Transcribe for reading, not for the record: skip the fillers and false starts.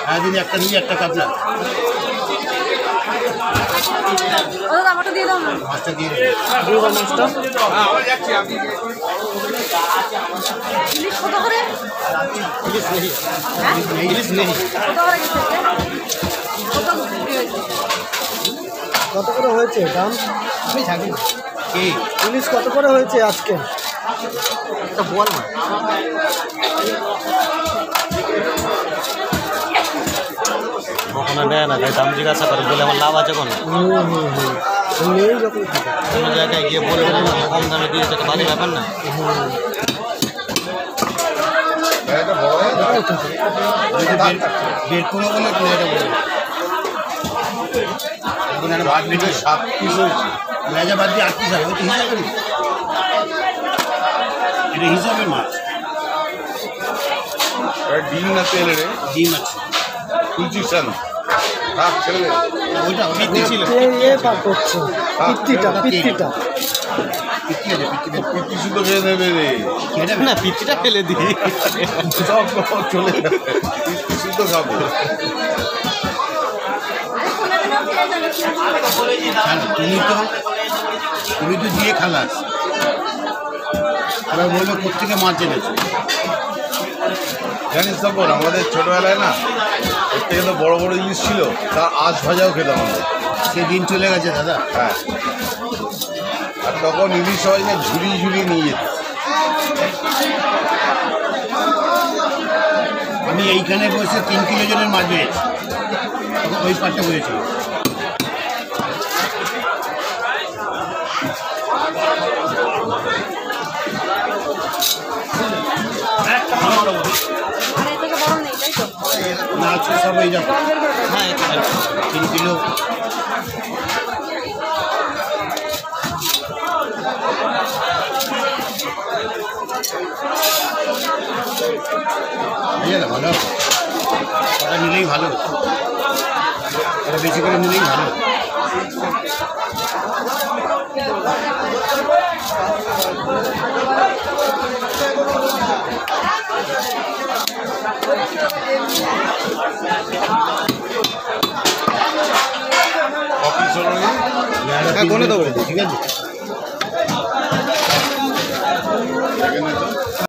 হ্যাঁ দিদি একটা নিয়ে একটা কাতলা মাছটা দিয়ে দাও না। মাছটা দিয়ে মাছটা ইলিশ কত করে? ইলিশ নেই হ্যাঁ ইলিশ নেই কত করে গেছে? কত বিক্রি হয়েছে? কত করে হয়েছে দাম? আমি থাকি কি ইলিশ কত করে হয়েছে আজকে? একটা বল না কখনো নেয় না তাই দাম জিজ্ঞাসা করে বলে আমার লাভ আছে কোনো নেই যখন থাকে। কোনো জায়গায় গিয়ে বলবে না কম দামে দিয়েছে তো ভালো ব্যাপার না বের করে বলে এটা বলে এখন একটা ভাত বেটে 7 পিস হয়েছে মেজা বাদ দিয়ে 8 পিস হবে তো হিসাবে নেই এটা হিসাবে মাছ ডিম না তেল রে ডিম আছে কুচিসান হ্যাঁ ছেড়ে দে ওইটা পিত্তি ছিল এ পার করছে পিত্তিটা পিত্তিটা পিত্তি আছে পিত্তি পিত্তি শুধু খেয়ে নেবে রে খেয়ে না পিত্তিটা ফেলে দিই সব চলে যাবে পিত্তি শুধু খাবে তুমি তো দিয়ে খালাস এবার বলবে কোথেকে মাছ এনেছো জানিস তো বোন আমাদের ছোটবেলায় না এর থেকে তো বড় বড় ইলিশ ছিল তার আঁশ ভাজাও খেতাম আমরা সেদিন চলে গেছে দাদা হ্যাঁ আর তখন ইলিশ সবাই না ঝুড়ি ঝুড়ি নিয়ে যেত আমি এইখানে বসে 3 কিলো জনের মাছ বেড়েছি তখন ওই পাটটা বলেছিল আর এর থেকে বড় নেই তাই তো? না আছে সব এই যাবো হ্যাঁ 3 কিলো ভালো ওটা নিলেই ভালো ওটা বেশি করে নিলেই ভালো অফিস হলো কোনে দেবো ঠিক আছে